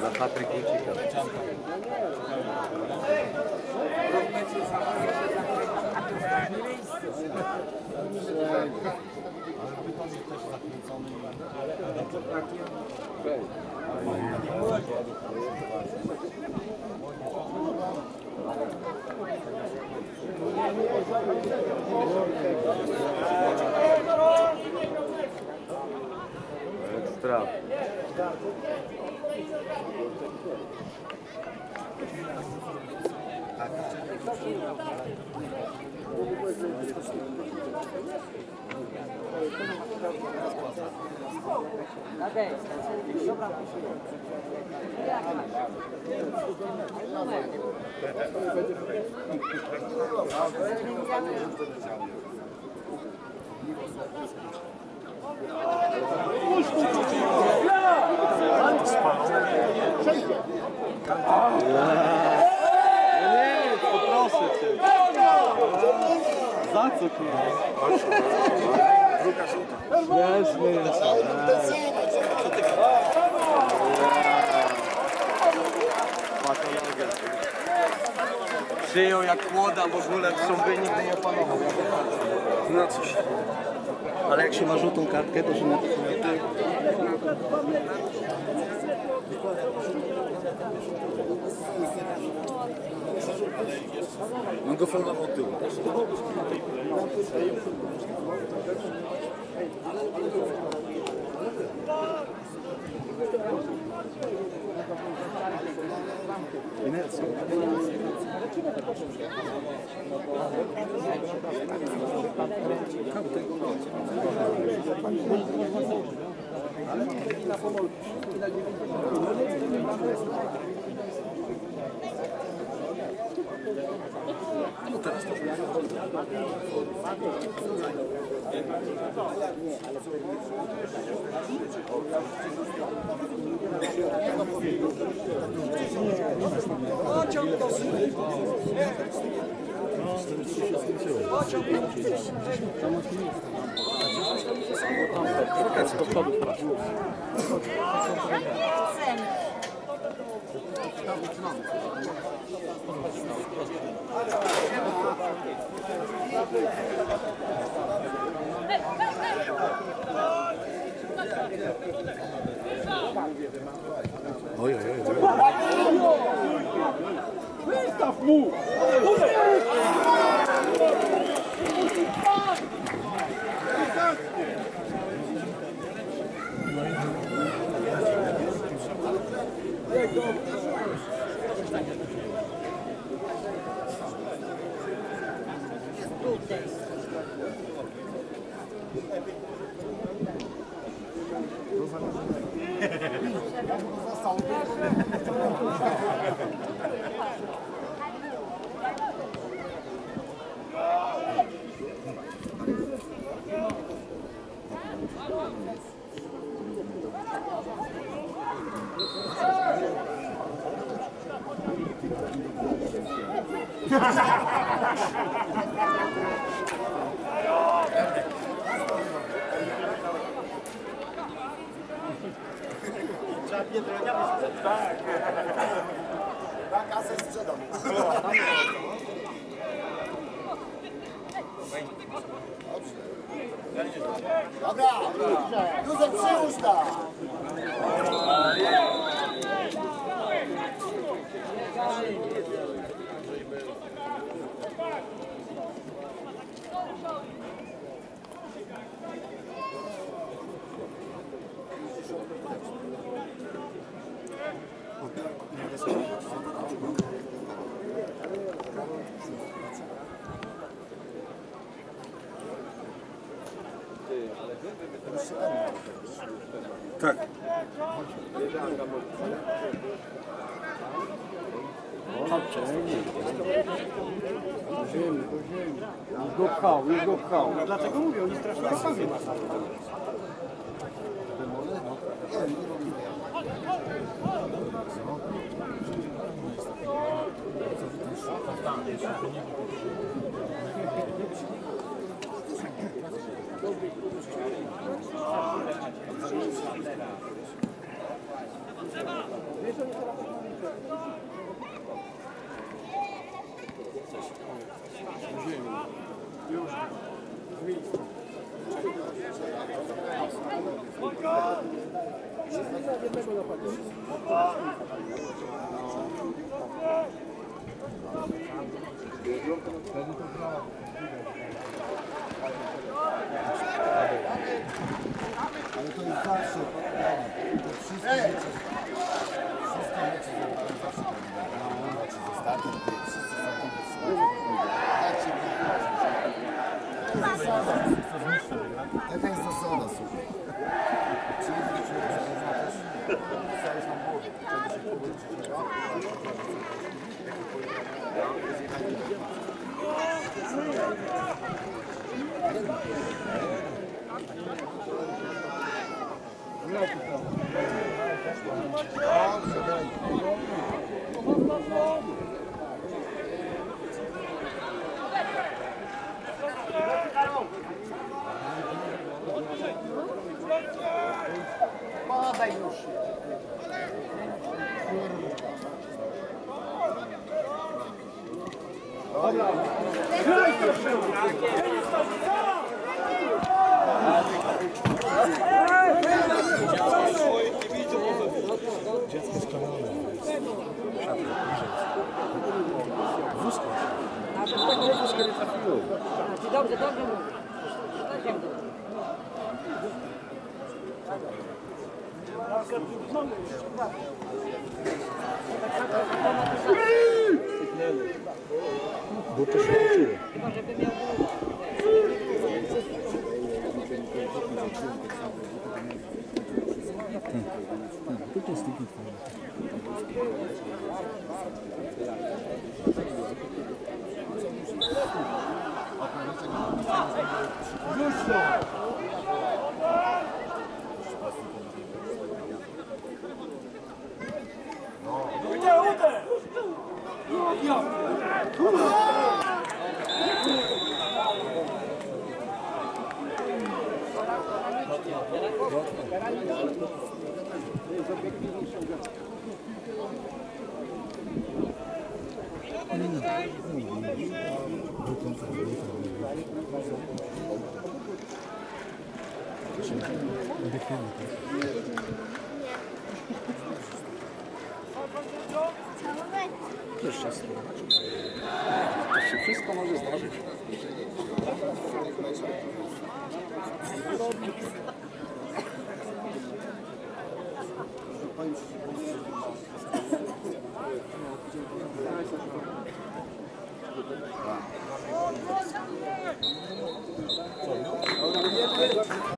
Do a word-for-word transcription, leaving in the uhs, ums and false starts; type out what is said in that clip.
Za Patryk Wójcika. Ekstra. Okej, dobra. Nie, poproszę cię. Za co kurwa? Śmieszny jest. Patologia. Przyjął jak młoda w ogóle w szumby nigdy nie opanował. No coś. Ale jak się ma żółtą kartkę, to się na to ty. On go falnował od tyłu. Inercja. No teraz to Pociąg do Syrii. Pociąg do Oj, oj, oj. Wystaw mu! Trzeba Biedronia sprzedać. Tak. Na kasę sprzedam. Dobra, Józef, przyłóż tam. Tak. Już go pchał, już go pchał. Dlatego mówię, oni strasznie kasami ma. Ale to jest zawsze, to wszystkie mecze, wszystkie mecze zawsze to mecze z ostatnim, gdzie wszyscy są tym taka jest zasada, słuchaj. Czyli cały sam głowie, wtedy się powrócić. Podaj już. Dziecko z kanału. Wózko. Wózko nie trafiło. Dobrze, dobrze mówisz. Tak jak dobrze. Bo to się uczyło. Chyba, żeby miał To jest taki fajny. Też czas. To się wszystko może zdarzyć. Thank you.